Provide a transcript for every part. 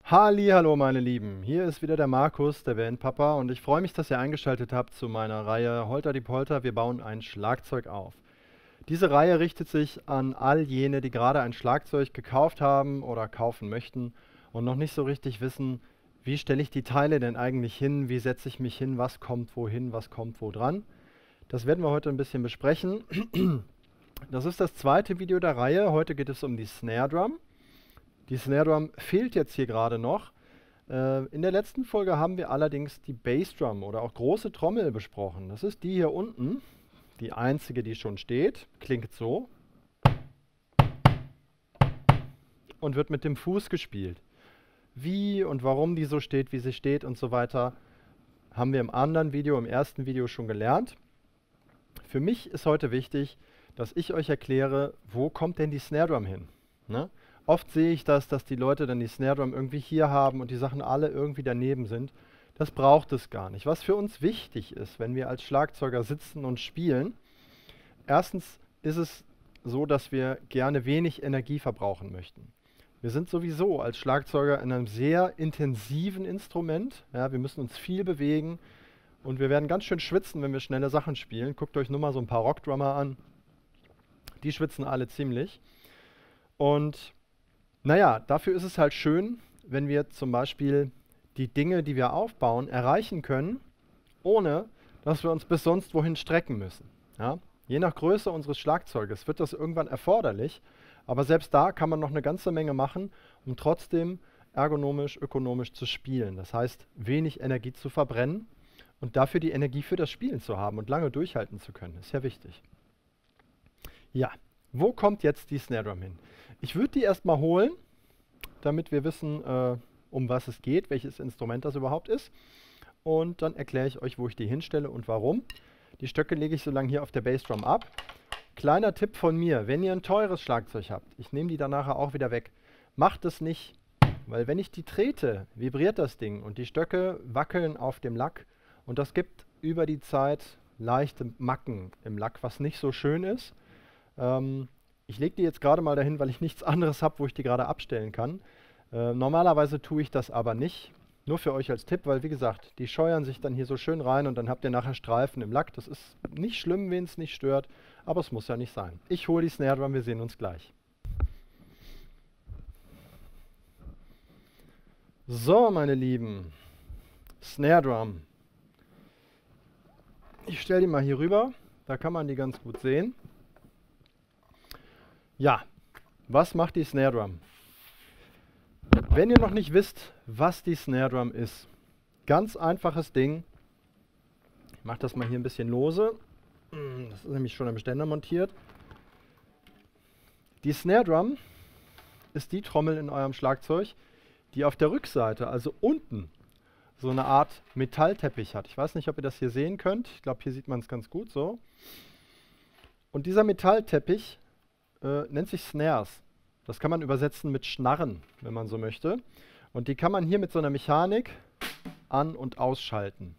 Hallo meine Lieben, hier ist wieder der Markus, der Bandpapa, und ich freue mich, dass ihr eingeschaltet habt zu meiner Reihe Holter die Polter, wir bauen ein Schlagzeug auf. Diese Reihe richtet sich an all jene, die gerade ein Schlagzeug gekauft haben oder kaufen möchten und noch nicht so richtig wissen, wie stelle ich die Teile denn eigentlich hin, wie setze ich mich hin, was kommt wohin, was kommt wo dran. Das werden wir heute ein bisschen besprechen. Das ist das zweite Video der Reihe, heute geht es um die Snare Drum. Die Snare Drum fehlt jetzt hier gerade noch. In der letzten Folge haben wir allerdings die Bassdrum oder auch große Trommel besprochen. Das ist die hier unten, die einzige, die schon steht. Klingt so und wird mit dem Fuß gespielt. Wie und warum die so steht, wie sie steht und so weiter, haben wir im anderen Video, im ersten Video schon gelernt. Für mich ist heute wichtig, dass ich euch erkläre, wo kommt denn die Snare Drum hin? Ne? Oft sehe ich das, dass die Leute dann die Snare Drum irgendwie hier haben und die Sachen alle irgendwie daneben sind. Das braucht es gar nicht. Was für uns wichtig ist, wenn wir als Schlagzeuger sitzen und spielen, erstens ist es so, dass wir gerne wenig Energie verbrauchen möchten. Wir sind sowieso als Schlagzeuger in einem sehr intensiven Instrument. Ja, wir müssen uns viel bewegen und wir werden ganz schön schwitzen, wenn wir schnelle Sachen spielen. Guckt euch nur mal so ein paar Rockdrummer an. Die schwitzen alle ziemlich. Und naja, dafür ist es halt schön, wenn wir zum Beispiel die Dinge, die wir aufbauen, erreichen können, ohne dass wir uns bis sonst wohin strecken müssen. Ja? Je nach Größe unseres Schlagzeuges wird das irgendwann erforderlich, aber selbst da kann man noch eine ganze Menge machen, um trotzdem ergonomisch, ökonomisch zu spielen. Das heißt, wenig Energie zu verbrennen und dafür die Energie für das Spielen zu haben und lange durchhalten zu können. Ist ja wichtig. Ja, wo kommt jetzt die Snare Drum hin? Ich würde die erstmal holen, damit wir wissen, um was es geht, welches Instrument das überhaupt ist. Und dann erkläre ich euch, wo ich die hinstelle und warum. Die Stöcke lege ich so lange hier auf der Bassdrum ab. Kleiner Tipp von mir, wenn ihr ein teures Schlagzeug habt, ich nehme die dann nachher auch wieder weg, macht es nicht, weil wenn ich die trete, vibriert das Ding und die Stöcke wackeln auf dem Lack und das gibt über die Zeit leichte Macken im Lack, was nicht so schön ist. Ich lege die jetzt gerade mal dahin, weil ich nichts anderes habe, wo ich die gerade abstellen kann. Normalerweise tue ich das aber nicht. Nur für euch als Tipp, weil wie gesagt, die scheuern sich dann hier so schön rein und dann habt ihr nachher Streifen im Lack. Das ist nicht schlimm, wen es nicht stört, aber es muss ja nicht sein. Ich hole die Snare Drum, wir sehen uns gleich. So, meine Lieben, Snare Drum. Ich stelle die mal hier rüber, da kann man die ganz gut sehen. Ja, was macht die Snare Drum? Wenn ihr noch nicht wisst, was die Snare Drum ist, ganz einfaches Ding. Ich mache das mal hier ein bisschen lose. Das ist nämlich schon am Ständer montiert. Die Snare Drum ist die Trommel in eurem Schlagzeug, die auf der Rückseite, also unten, so eine Art Metallteppich hat. Ich weiß nicht, ob ihr das hier sehen könnt. Ich glaube, hier sieht man es ganz gut so. Und dieser Metallteppich nennt sich Snares. Das kann man übersetzen mit Schnarren, wenn man so möchte. Und die kann man hier mit so einer Mechanik an- und ausschalten.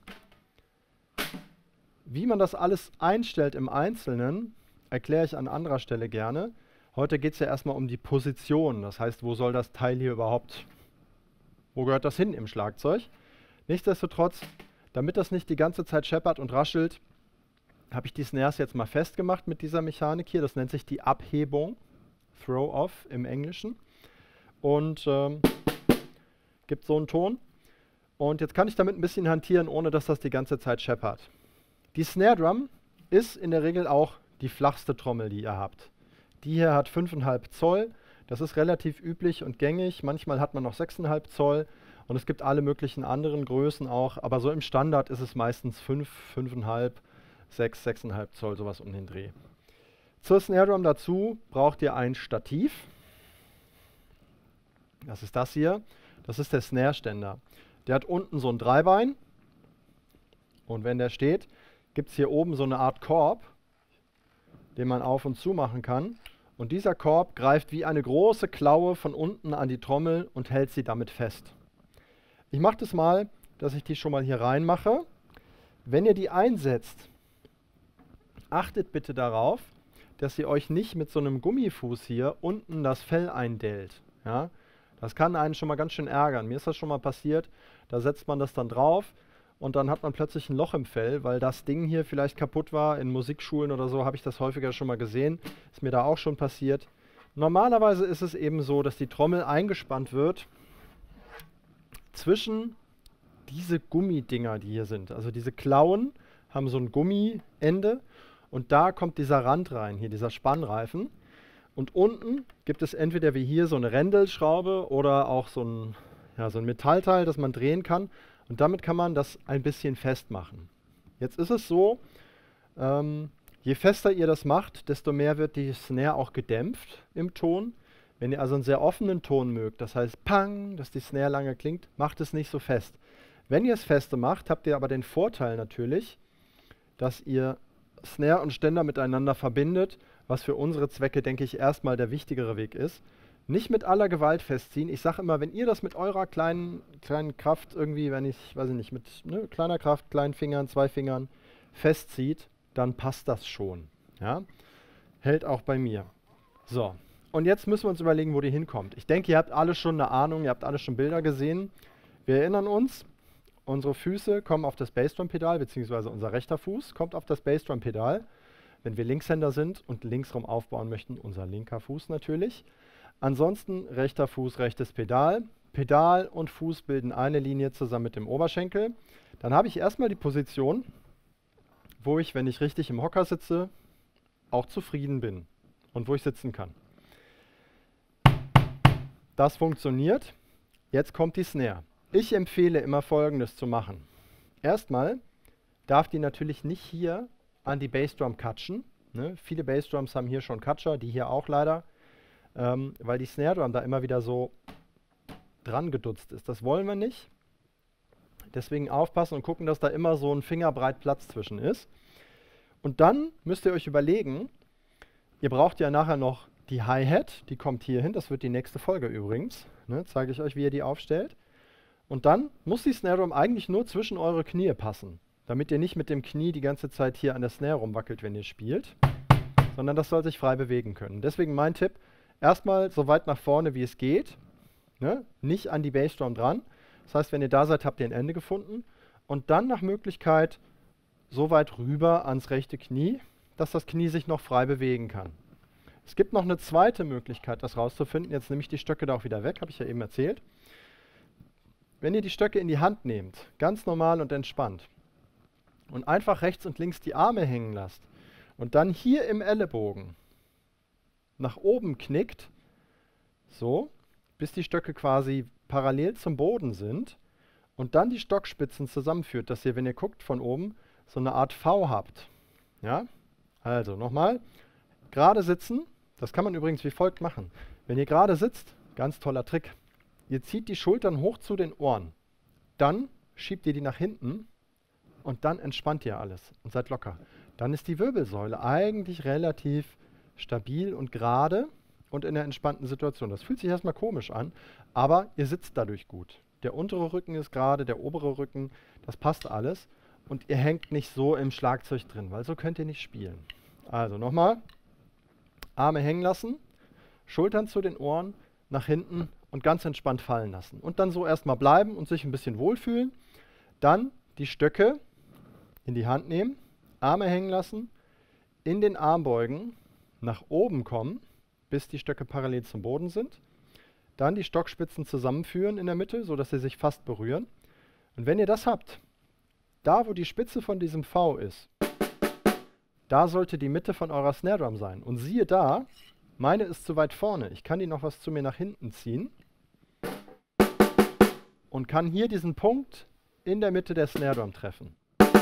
Wie man das alles einstellt im Einzelnen, erkläre ich an anderer Stelle gerne. Heute geht es ja erstmal um die Position. Das heißt, wo soll das Teil hier überhaupt, wo gehört das hin im Schlagzeug? Nichtsdestotrotz, damit das nicht die ganze Zeit scheppert und raschelt, habe ich die Snares jetzt mal festgemacht mit dieser Mechanik hier. Das nennt sich die Abhebung. Throw-Off im Englischen. Und gibt so einen Ton. Und jetzt kann ich damit ein bisschen hantieren, ohne dass das die ganze Zeit scheppert. Die Snare Drum ist in der Regel auch die flachste Trommel, die ihr habt. Die hier hat 5,5 Zoll. Das ist relativ üblich und gängig. Manchmal hat man noch 6,5 Zoll. Und es gibt alle möglichen anderen Größen auch. Aber so im Standard ist es meistens 5, 5,5, 6, 6,5 Zoll, sowas um den Dreh. Zur Snare Drum dazu braucht ihr ein Stativ. Das ist das hier. Das ist der Snare-Ständer. Der hat unten so ein Dreibein. Und wenn der steht, gibt es hier oben so eine Art Korb, den man auf und zu machen kann. Und dieser Korb greift wie eine große Klaue von unten an die Trommel und hält sie damit fest. Ich mache das mal, dass ich die schon mal hier reinmache. Wenn ihr die einsetzt, achtet bitte darauf, dass ihr euch nicht mit so einem Gummifuß hier unten das Fell eindellt. Ja? Das kann einen schon mal ganz schön ärgern. Mir ist das schon mal passiert, da setzt man das dann drauf und dann hat man plötzlich ein Loch im Fell, weil das Ding hier vielleicht kaputt war. In Musikschulen oder so habe ich das häufiger schon mal gesehen. Ist mir da auch schon passiert. Normalerweise ist es eben so, dass die Trommel eingespannt wird zwischen diese Gummidinger, die hier sind. Also diese Klauen haben so ein Gummiende und da kommt dieser Rand rein, hier dieser Spannreifen. Und unten gibt es entweder wie hier so eine Rändelschraube oder auch so ein Metallteil, das man drehen kann. Und damit kann man das ein bisschen festmachen. Jetzt ist es so, je fester ihr das macht, desto mehr wird die Snare auch gedämpft im Ton. Wenn ihr also einen sehr offenen Ton mögt, das heißt Pang, dass die Snare lange klingt, macht es nicht so fest. Wenn ihr es feste macht, habt ihr aber den Vorteil natürlich, dass ihr Snare und Ständer miteinander verbindet, was für unsere Zwecke, denke ich, erstmal der wichtigere Weg ist. Nicht mit aller Gewalt festziehen. Ich sage immer, wenn ihr das mit eurer kleinen Kraft irgendwie, wenn ich, weiß ich nicht, mit kleiner Kraft, kleinen Fingern, 2 Fingern festzieht, dann passt das schon. Ja? Hält auch bei mir. So, und jetzt müssen wir uns überlegen, wo die hinkommt. Ich denke, ihr habt alle schon eine Ahnung, ihr habt alle schon Bilder gesehen. Wir erinnern uns, unsere Füße kommen auf das Bassdrum-Pedal, beziehungsweise unser rechter Fuß kommt auf das Bassdrum-Pedal. Wenn wir Linkshänder sind und linksrum aufbauen möchten, unser linker Fuß natürlich. Ansonsten rechter Fuß, rechtes Pedal. Pedal und Fuß bilden eine Linie zusammen mit dem Oberschenkel. Dann habe ich erstmal die Position, wo ich, wenn ich richtig im Hocker sitze, auch zufrieden bin und wo ich sitzen kann. Das funktioniert. Jetzt kommt die Snare. Ich empfehle immer Folgendes zu machen. Erstmal darf die natürlich nicht hier an die Bassdrum catchen. Ne? Viele Bassdrums haben hier schon Catcher, die hier auch leider, weil die Snare Drum da immer wieder so dran gedutzt ist. Das wollen wir nicht. Deswegen aufpassen und gucken, dass da immer so ein Fingerbreit Platz zwischen ist. Und dann müsst ihr euch überlegen, ihr braucht ja nachher noch die Hi-Hat, die kommt hier hin, das wird die nächste Folge übrigens. Ne? Zeige ich euch, wie ihr die aufstellt. Und dann muss die Snare Drum eigentlich nur zwischen eure Knie passen, damit ihr nicht mit dem Knie die ganze Zeit hier an der Snare rumwackelt, wenn ihr spielt, sondern das soll sich frei bewegen können. Deswegen mein Tipp, erstmal so weit nach vorne, wie es geht, ne? Nicht an die Bassdrum dran. Das heißt, wenn ihr da seid, habt ihr ein Ende gefunden und dann nach Möglichkeit so weit rüber ans rechte Knie, dass das Knie sich noch frei bewegen kann. Es gibt noch eine zweite Möglichkeit, das rauszufinden. Jetzt nehme ich die Stöcke da auch wieder weg, habe ich ja eben erzählt. Wenn ihr die Stöcke in die Hand nehmt, ganz normal und entspannt, und einfach rechts und links die Arme hängen lasst und dann hier im Ellenbogen nach oben knickt, so, bis die Stöcke quasi parallel zum Boden sind und dann die Stockspitzen zusammenführt, dass ihr, wenn ihr guckt von oben, so eine Art V habt. Ja? Also nochmal, gerade sitzen, das kann man übrigens wie folgt machen. Wenn ihr gerade sitzt, ganz toller Trick, ihr zieht die Schultern hoch zu den Ohren, dann schiebt ihr die nach hinten und dann entspannt ihr alles und seid locker. Dann ist die Wirbelsäule eigentlich relativ stabil und gerade und in einer entspannten Situation. Das fühlt sich erstmal komisch an, aber ihr sitzt dadurch gut. Der untere Rücken ist gerade, der obere Rücken, das passt alles. Und ihr hängt nicht so im Schlagzeug drin, weil so könnt ihr nicht spielen. Also nochmal, Arme hängen lassen, Schultern zu den Ohren, nach hinten und ganz entspannt fallen lassen. Und dann so erstmal bleiben und sich ein bisschen wohlfühlen. Dann die Stöcke in die Hand nehmen, Arme hängen lassen, in den Armbeugen nach oben kommen, bis die Stöcke parallel zum Boden sind. Dann die Stockspitzen zusammenführen in der Mitte, sodass sie sich fast berühren. Und wenn ihr das habt, da wo die Spitze von diesem V ist, da sollte die Mitte von eurer Snare Drum sein. Und siehe da, meine ist zu weit vorne. Ich kann die noch was zu mir nach hinten ziehen und kann hier diesen Punkt in der Mitte der Snare Drum treffen.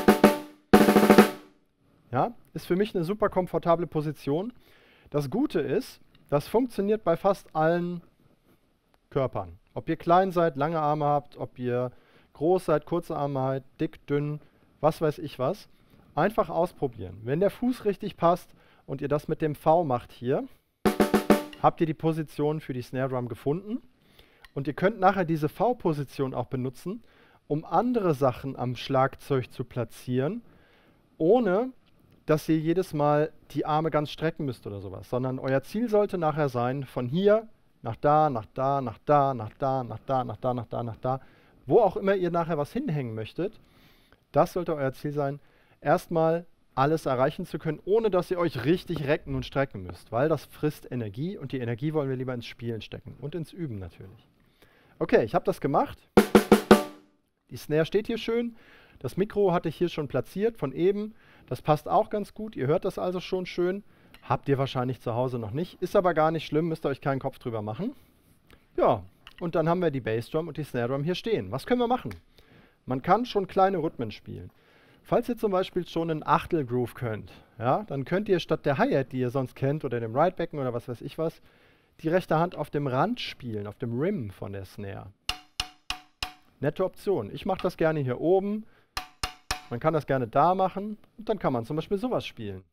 Ja, ist für mich eine super komfortable Position. Das Gute ist, das funktioniert bei fast allen Körpern. Ob ihr klein seid, lange Arme habt, ob ihr groß seid, kurze Arme habt, dick, dünn, was weiß ich was. Einfach ausprobieren. Wenn der Fuß richtig passt und ihr das mit dem V macht hier, habt ihr die Position für die Snare Drum gefunden. Und ihr könnt nachher diese V-Position auch benutzen, um andere Sachen am Schlagzeug zu platzieren, ohne dass ihr jedes Mal die Arme ganz strecken müsst oder sowas. Sondern euer Ziel sollte nachher sein, von hier nach da, nach da, nach da, nach da, nach da, nach da, nach da, nach da. Wo auch immer ihr nachher was hinhängen möchtet, das sollte euer Ziel sein, erstmal alles erreichen zu können, ohne dass ihr euch richtig recken und strecken müsst, weil das frisst Energie und die Energie wollen wir lieber ins Spielen stecken und ins Üben natürlich. Okay, ich habe das gemacht. Die Snare steht hier schön. Das Mikro hatte ich hier schon platziert von eben. Das passt auch ganz gut. Ihr hört das also schon schön. Habt ihr wahrscheinlich zu Hause noch nicht. Ist aber gar nicht schlimm, müsst ihr euch keinen Kopf drüber machen. Ja, und dann haben wir die Bassdrum und die Snare Drum hier stehen. Was können wir machen? Man kann schon kleine Rhythmen spielen. Falls ihr zum Beispiel schon einen Achtel-Groove könnt, ja, dann könnt ihr statt der Hi-Hat, die ihr sonst kennt, oder dem Ride-Becken oder was weiß ich was, die rechte Hand auf dem Rand spielen, auf dem Rim von der Snare. Nette Option. Ich mache das gerne hier oben. Man kann das gerne da machen und dann kann man zum Beispiel sowas spielen.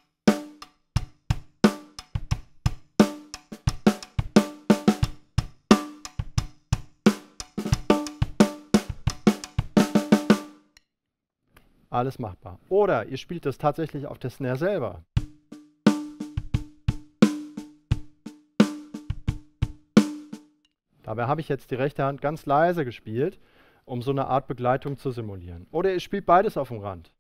Alles machbar. Oder ihr spielt das tatsächlich auf der Snare selber. Dabei habe ich jetzt die rechte Hand ganz leise gespielt, um so eine Art Begleitung zu simulieren. Oder ihr spielt beides auf dem Rand.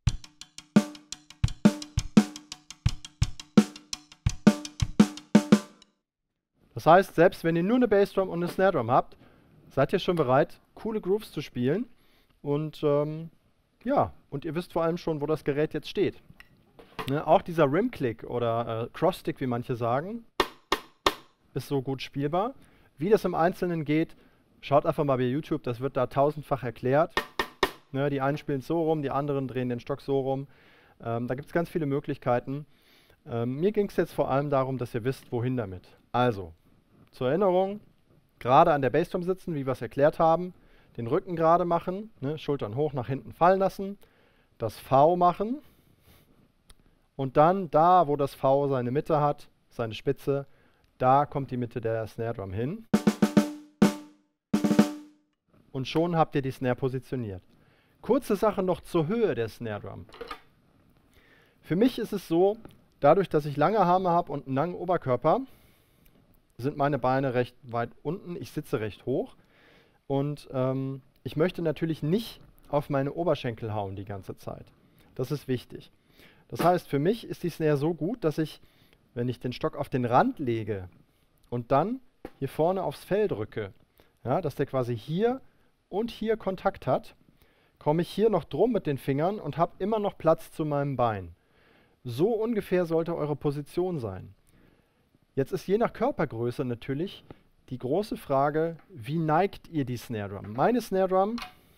Das heißt, selbst wenn ihr nur eine Bassdrum und eine Snare Drum habt, seid ihr schon bereit, coole Grooves zu spielen. Und ja, und ihr wisst vor allem schon, wo das Gerät jetzt steht. Ne, auch dieser Rim-Click oder Cross-Stick, wie manche sagen, ist so gut spielbar. Wie das im Einzelnen geht, schaut einfach mal bei YouTube, das wird da tausendfach erklärt. Ne, die einen spielen es so rum, die anderen drehen den Stock so rum. Da gibt es ganz viele Möglichkeiten. Mir ging es jetzt vor allem darum, dass ihr visst, wohin damit. Also, zur Erinnerung, gerade an der Bassdrum sitzen, wie wir es erklärt haben, den Rücken gerade machen, ne, Schultern hoch nach hinten fallen lassen, das V machen und dann da, wo das V seine Mitte hat, seine Spitze, da kommt die Mitte der Snare Drum hin. Und schon habt ihr die Snare positioniert. Kurze Sache noch zur Höhe der Snare Drum. Für mich ist es so, dadurch, dass ich lange Arme habe und einen langen Oberkörper, sind meine Beine recht weit unten, ich sitze recht hoch und ich möchte natürlich nicht auf meine Oberschenkel hauen die ganze Zeit. Das ist wichtig. Das heißt, für mich ist die Snare so gut, dass ich, wenn ich den Stock auf den Rand lege und dann hier vorne aufs Fell drücke, ja, dass der quasi hier und hier Kontakt hat, komme ich hier noch drum mit den Fingern und habe immer noch Platz zu meinem Bein. So ungefähr sollte eure Position sein. Jetzt ist je nach Körpergröße natürlich die große Frage, wie neigt ihr die Snare Drum? Meine Snare Drum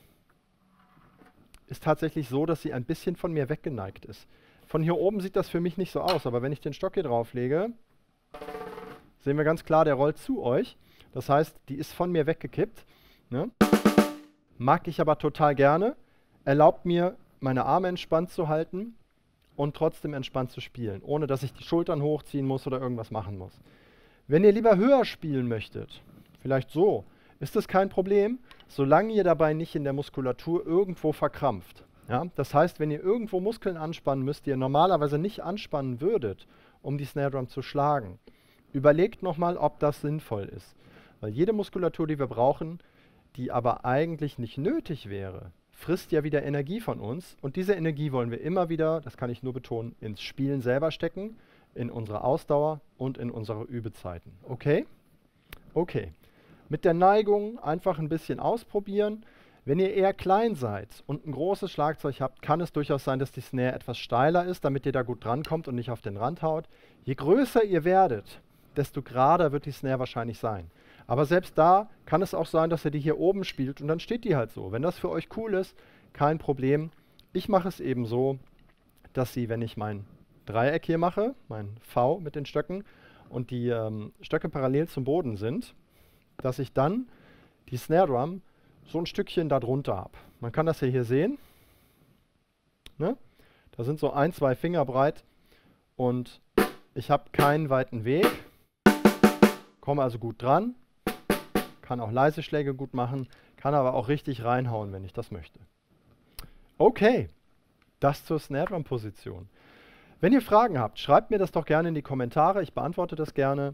ist tatsächlich so, dass sie ein bisschen von mir weggeneigt ist. Von hier oben sieht das für mich nicht so aus, aber wenn ich den Stock hier drauf lege, sehen wir ganz klar, der rollt zu euch. Das heißt, die ist von mir weggekippt. Ne? Mag ich aber total gerne. Erlaubt mir, meine Arme entspannt zu halten und trotzdem entspannt zu spielen, ohne dass ich die Schultern hochziehen muss oder irgendwas machen muss. Wenn ihr lieber höher spielen möchtet, vielleicht so, ist das kein Problem, solange ihr dabei nicht in der Muskulatur irgendwo verkrampft. Ja? Das heißt, wenn ihr irgendwo Muskeln anspannen müsst, die ihr normalerweise nicht anspannen würdet, um die Snare Drum zu schlagen, überlegt nochmal, ob das sinnvoll ist. Weil jede Muskulatur, die wir brauchen, die aber eigentlich nicht nötig wäre, frisst ja wieder Energie von uns. Und diese Energie wollen wir immer wieder, das kann ich nur betonen, ins Spielen selber stecken, in unsere Ausdauer und in unsere Übezeiten. Okay? Okay. Mit der Neigung einfach ein bisschen ausprobieren. Wenn ihr eher klein seid und ein großes Schlagzeug habt, kann es durchaus sein, dass die Snare etwas steiler ist, damit ihr da gut drankommt und nicht auf den Rand haut. Je größer ihr werdet, desto gerader wird die Snare wahrscheinlich sein. Aber selbst da kann es auch sein, dass ihr die hier oben spielt und dann steht die halt so. Wenn das für euch cool ist, kein Problem. Ich mache es eben so, dass sie, wenn ich mein Dreieck hier mache, mein V mit den Stöcken und die Stöcke parallel zum Boden sind, dass ich dann die Snare Drum so ein Stückchen da drunter habe. Man kann das ja hier sehen. Ne? Da sind so 1, 2 Finger breit und ich habe keinen weiten Weg, komme also gut dran, kann auch leise Schläge gut machen, kann aber auch richtig reinhauen, wenn ich das möchte. Okay, das zur Snare Drum Position. Wenn ihr Fragen habt, schreibt mir das doch gerne in die Kommentare, ich beantworte das gerne.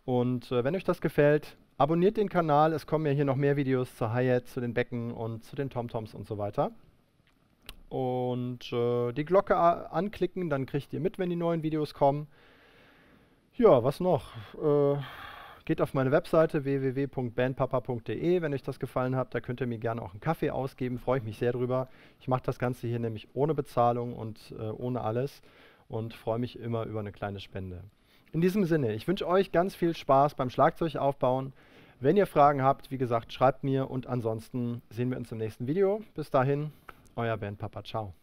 Und wenn euch das gefällt, abonniert den Kanal. Es kommen ja hier noch mehr Videos zur Hi-Hat, zu den Becken und zu den Tom-Toms und so weiter. Und die Glocke anklicken, dann kriegt ihr mit, wenn die neuen Videos kommen. Ja, was noch? Geht auf meine Webseite www.bandpapa.de, wenn euch das gefallen hat. Da könnt ihr mir gerne auch einen Kaffee ausgeben, freue ich mich sehr drüber. Ich mache das Ganze hier nämlich ohne Bezahlung und ohne alles und freue mich immer über eine kleine Spende. In diesem Sinne, ich wünsche euch ganz viel Spaß beim Schlagzeug aufbauen. Wenn ihr Fragen habt, wie gesagt, schreibt mir und ansonsten sehen wir uns im nächsten Video. Bis dahin, euer Bandpapa. Ciao.